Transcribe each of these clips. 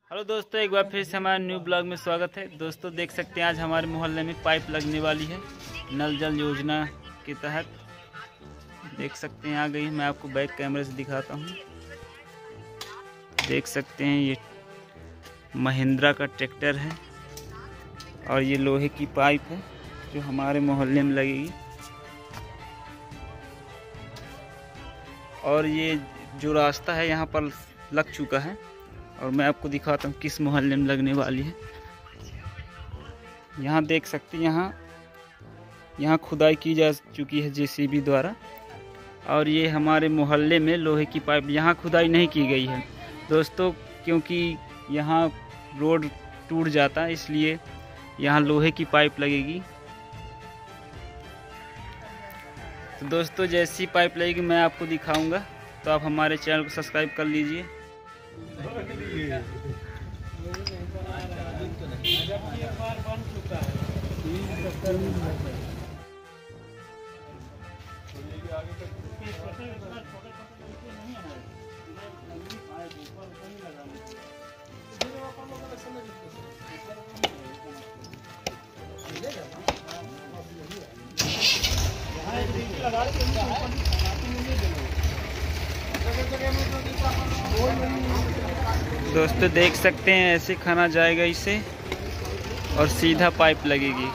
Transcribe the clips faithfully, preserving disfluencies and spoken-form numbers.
Hello दोस्तों, एक बार फिर से हमारे न्यू ब्लॉग में स्वागत है। दोस्तों देख सकते हैं आज हमारे मोहल्ले में पाइप लगने वाली है नल जल योजना के तहत। देख सकते हैं आ गई। मैं आपको बैक कैमरे से दिखाता हूँ। देख सकते हैं ये महिंद्रा का ट्रैक्टर है और ये लोहे की पाइप है जो हमारे मोहल्ले में लगेगी। और ये जो रास्ता है यहाँ पर लग चुका है और मैं आपको दिखाता हूँ किस मोहल्ले में लगने वाली है। यहाँ देख सकते हैं यहाँ यहाँ खुदाई की जा चुकी है जेसीबी द्वारा और ये हमारे मोहल्ले में लोहे की पाइप। यहाँ खुदाई नहीं की गई है दोस्तों, क्योंकि यहाँ रोड टूट जाता है, इसलिए यहाँ लोहे की पाइप लगेगी। तो दोस्तों जैसी पाइप लगेगी मैं आपको दिखाऊंगा, तो आप हमारे चैनल को सब्सक्राइब कर लीजिए। दोस्तों देख सकते हैं ऐसे खाना जाएगा इसे और सीधा पाइप लगेगी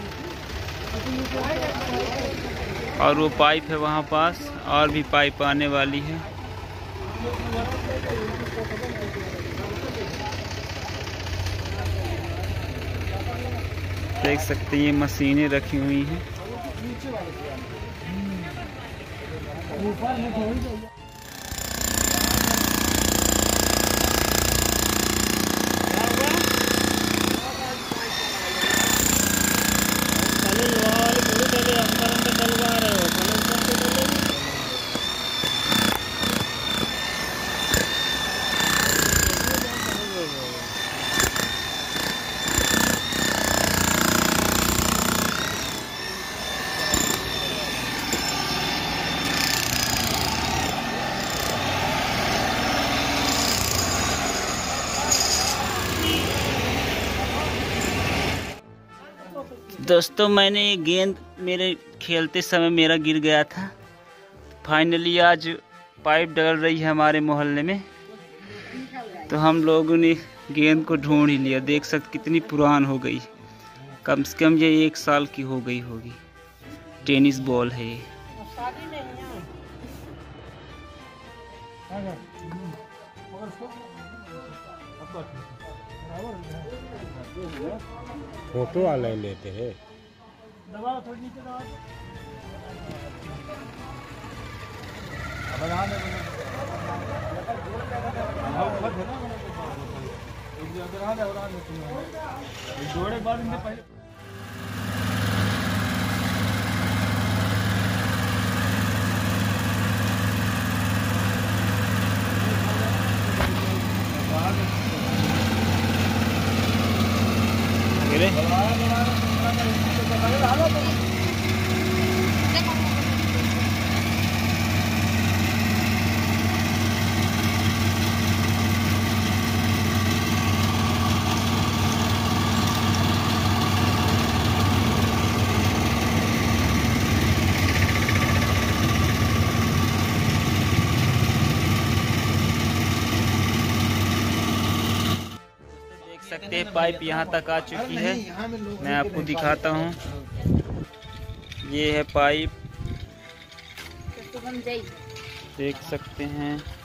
और वो पाइप है वहाँ पास, और भी पाइप आने वाली है। देख सकते हैं ये मशीनें रखी हुई हैं। दोस्तों मैंने ये गेंद मेरे खेलते समय मेरा गिर गया था। फाइनली आज पाइप डल रही है हमारे मोहल्ले में, तो हम लोगों ने गेंद को ढूंढ ही लिया। देख सकते कितनी पुरान हो गई, कम से कम ये एक साल की हो गई होगी। टेनिस बॉल है ये। फोटो वाले लेते हैं। दबाओ थोड़ी नीचे दबाओ। जोड़े बाद इनसे पहले सकते हैं पाइप यहाँ तक आ चुकी है। मैं आपको दिखाता हूँ, ये है पाइप, देख सकते हैं।